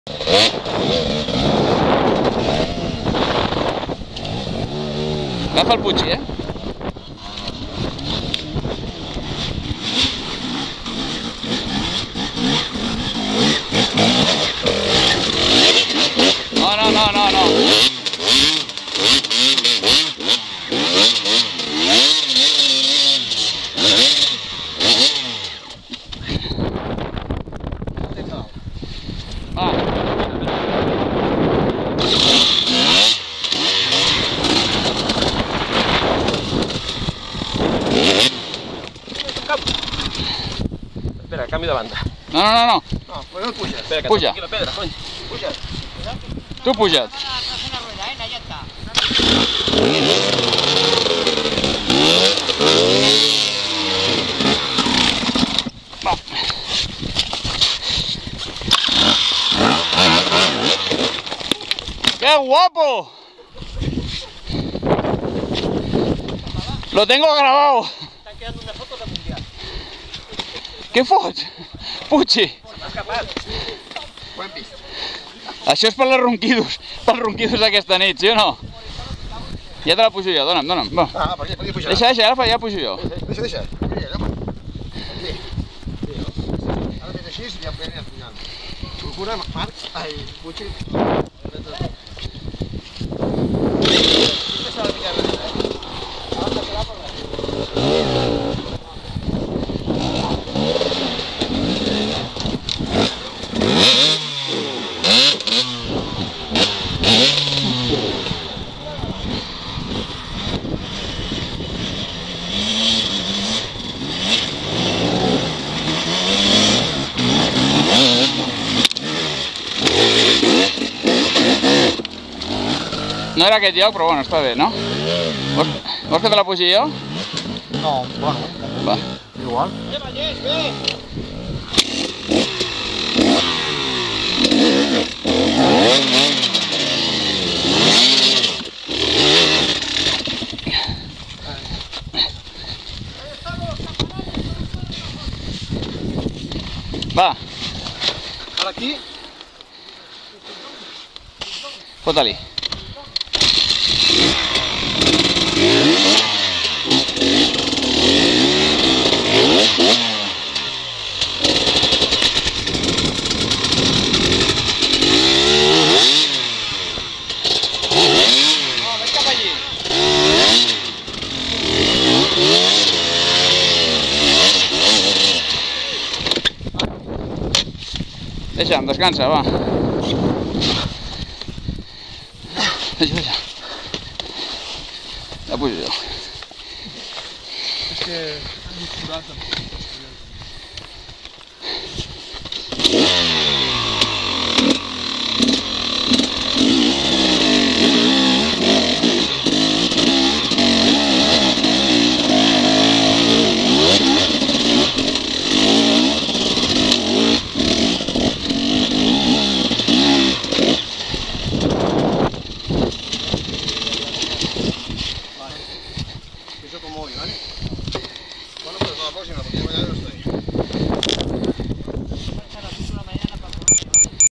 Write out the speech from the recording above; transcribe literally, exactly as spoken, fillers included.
Agafa el Puig, eh? No, no, no, no, no. Ah. Espera, cambio de banda. No, no, no, no. No, pues no puja. Espera, que Puja. aquí la pedra, coño. Puja. Tu puja't. Va. ¡Qué guapo! Lo tengo grabado. Están quedando unas fotos de mundial. Què fots? Puig! Vas capat. Buen pis. Això és per les ronquidos, pels ronquidos d'aquesta nit, sí o no? Ja te la pujo jo, dona'm, dona'm, va. Ah, per aquí, per aquí pujarà. Deixa, deixa, ara ja pujo jo. Deixa, deixa. Mira, home. Aquí. Sí, no? Ara fes així i ja podem anar pujant. Procura, Marc. Ai, Puig. Sempre s'ha de mirar res, eh? Abans serà per res. No era aquest lloc, però bueno, està bé, no? Vols, vols que te la pugi jo? No, bueno. Va. Igual. Què, Vallès, bé! Va, Ara aquí. fota-li. No, ven cap allí. Deixa'm, descansa, va. Deixa, deixa. La pujo jo. És que...